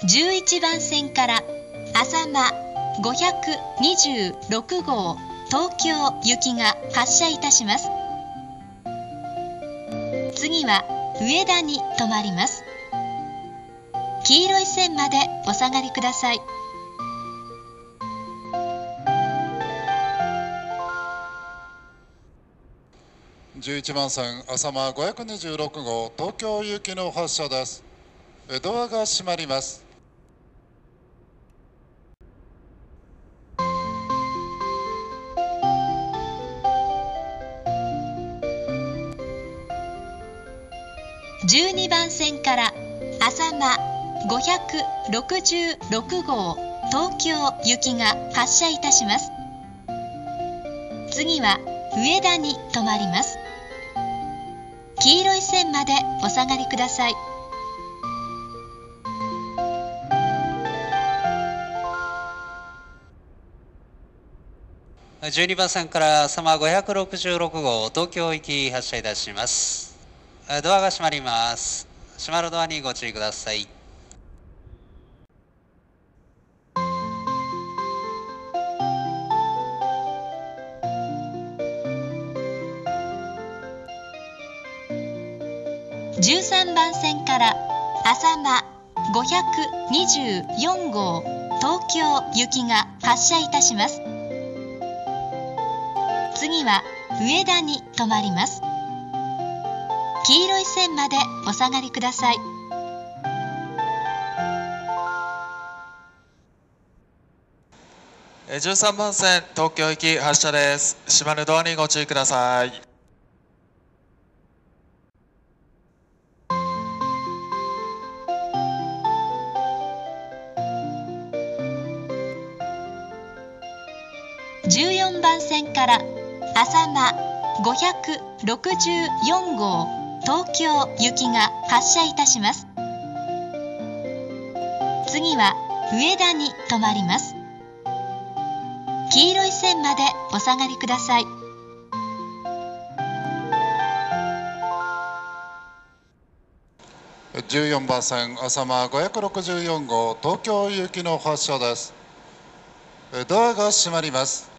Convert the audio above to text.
11番線から浅間526号東京行きが発車いたします。次は上田に停まります。黄色い線までお下がりください。 11番線浅間526号東京行きの発車です。ドアが閉まります。 12番線から浅間566号東京行きが発車いたします。次は上田に停まります。黄色い線までお下がりください。 12番線から浅間566号東京行き発車いたします。ドアが閉まります。閉まるドアにご注意ください。 13番線から浅間524号東京行きが発車いたします。次は上田に停まります。黄色い線までお下がりください。 13番線東京行き発車です。閉まるドアにご注意ください。 14番線から浅間564号東京行きが発車いたします。次は上田に停まります。黄色い線までお下がりください。 14番線浅間564号東京行きの発車です。ドアが閉まります。